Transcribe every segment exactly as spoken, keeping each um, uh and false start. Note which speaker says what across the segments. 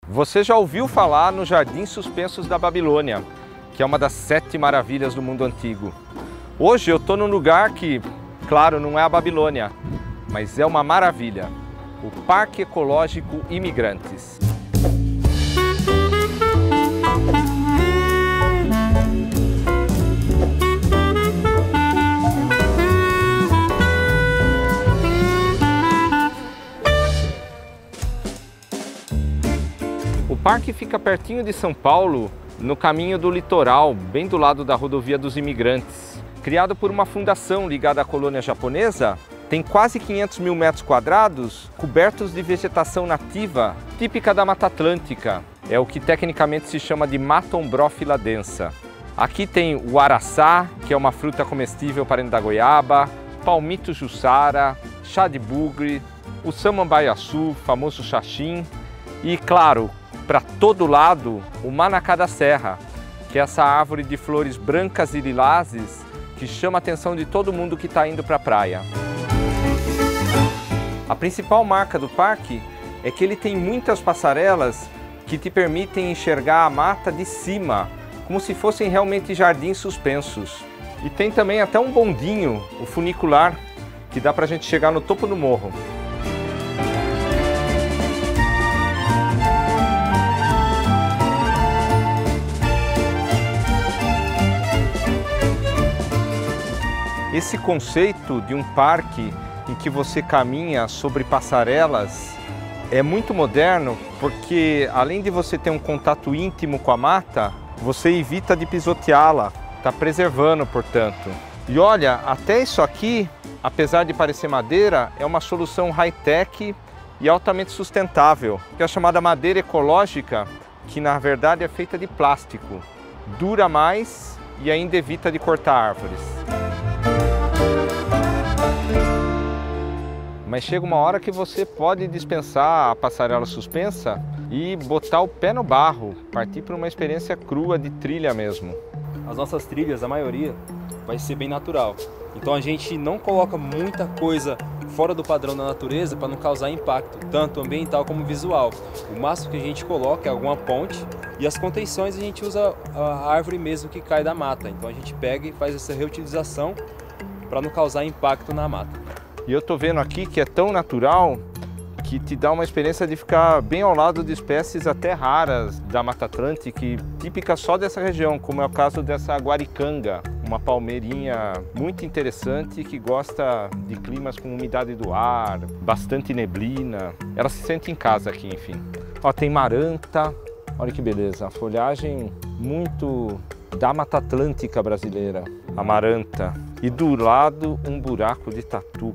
Speaker 1: Você já ouviu falar nos Jardins Suspensos da Babilônia, que é uma das sete maravilhas do mundo antigo. Hoje eu estou num lugar que, claro, não é a Babilônia, mas é uma maravilha, o Parque Ecológico Imigrantes. O parque fica pertinho de São Paulo, no caminho do litoral, bem do lado da rodovia dos imigrantes. Criado por uma fundação ligada à colônia japonesa, tem quase quinhentos mil metros quadrados cobertos de vegetação nativa típica da Mata Atlântica. É o que tecnicamente se chama de Mata Ombrófila densa. Aqui tem o araçá, que é uma fruta comestível parente da goiaba, palmito jussara, chá de bugre, o samambaiaçu, famoso xaxim e, claro, para todo lado, o manacá da serra, que é essa árvore de flores brancas e lilazes que chama a atenção de todo mundo que está indo para a praia. A principal marca do parque é que ele tem muitas passarelas que te permitem enxergar a mata de cima, como se fossem realmente jardins suspensos. E tem também até um bondinho, o funicular, que dá para a gente chegar no topo do morro. Esse conceito de um parque em que você caminha sobre passarelas é muito moderno, porque além de você ter um contato íntimo com a mata, você evita de pisoteá-la, está preservando, portanto. E olha, até isso aqui, apesar de parecer madeira, é uma solução high-tech e altamente sustentável, que é a chamada madeira ecológica, que na verdade é feita de plástico. Dura mais e ainda evita de cortar árvores. Mas chega uma hora que você pode dispensar a passarela suspensa e botar o pé no barro, partir para uma experiência crua de trilha mesmo.
Speaker 2: As nossas trilhas, a maioria, vai ser bem natural. Então a gente não coloca muita coisa fora do padrão da natureza para não causar impacto, tanto ambiental como visual. O máximo que a gente coloca é alguma ponte e as contenções a gente usa a árvore mesmo que cai da mata. Então a gente pega e faz essa reutilização para não causar impacto na mata.
Speaker 1: E eu tô vendo aqui que é tão natural que te dá uma experiência de ficar bem ao lado de espécies até raras da Mata Atlântica, típica só dessa região, como é o caso dessa guaricanga, uma palmeirinha muito interessante que gosta de climas com umidade do ar, bastante neblina. Ela se sente em casa aqui, enfim. Ó, tem maranta, olha que beleza, a folhagem muito da Mata Atlântica brasileira, a maranta. E do lado um buraco de tatu.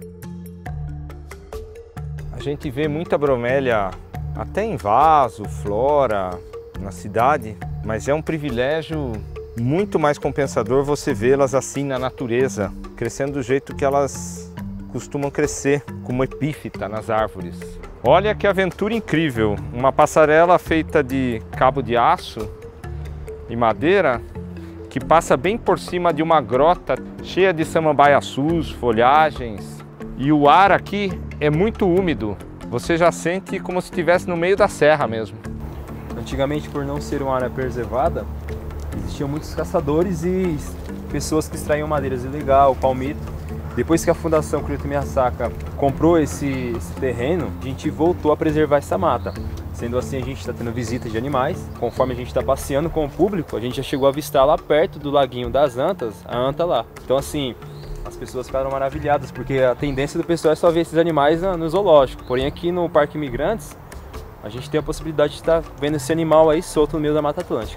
Speaker 1: A gente vê muita bromélia até em vaso, flora, na cidade, mas é um privilégio muito mais compensador você vê-las assim na natureza, crescendo do jeito que elas costumam crescer, como epífita nas árvores. Olha que aventura incrível! Uma passarela feita de cabo de aço e madeira que passa bem por cima de uma grota cheia de samambaiaçus, folhagens. E o ar aqui é muito úmido, você já sente como se estivesse no meio da serra mesmo.
Speaker 2: Antigamente, por não ser uma área preservada, existiam muitos caçadores e pessoas que extraíam madeiras ilegal, palmito. Depois que a Fundação Cleito Miyasaka comprou esse, esse terreno, a gente voltou a preservar essa mata. Sendo assim, a gente está tendo visitas de animais. Conforme a gente está passeando com o público, a gente já chegou a avistar lá perto do Laguinho das Antas, a anta lá. Então assim, as pessoas ficaram maravilhadas, porque a tendência do pessoal é só ver esses animais no zoológico. Porém aqui no Parque Imigrantes, a gente tem a possibilidade de estar vendo esse animal aí solto no meio da Mata Atlântica.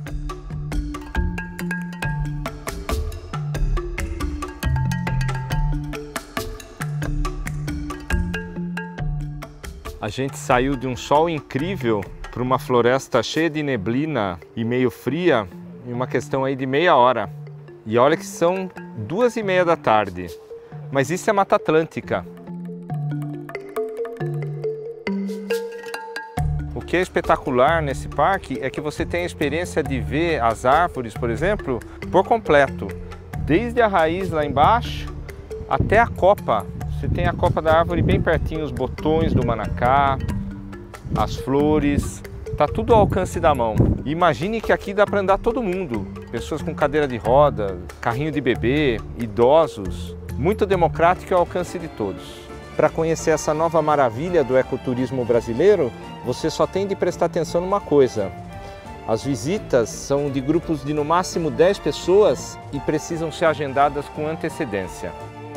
Speaker 1: A gente saiu de um sol incrível para uma floresta cheia de neblina e meio fria em uma questão aí de meia hora. E olha que são duas e meia da tarde, mas isso é Mata Atlântica. O que é espetacular nesse parque é que você tem a experiência de ver as árvores, por exemplo, por completo, desde a raiz lá embaixo até a copa. Você tem a copa da árvore bem pertinho, os botões do manacá, as flores. Tá tudo ao alcance da mão. Imagine que aqui dá para andar todo mundo. Pessoas com cadeira de roda, carrinho de bebê, idosos. Muito democrático e ao alcance de todos. Para conhecer essa nova maravilha do ecoturismo brasileiro, você só tem de prestar atenção numa coisa. As visitas são de grupos de no máximo dez pessoas e precisam ser agendadas com antecedência.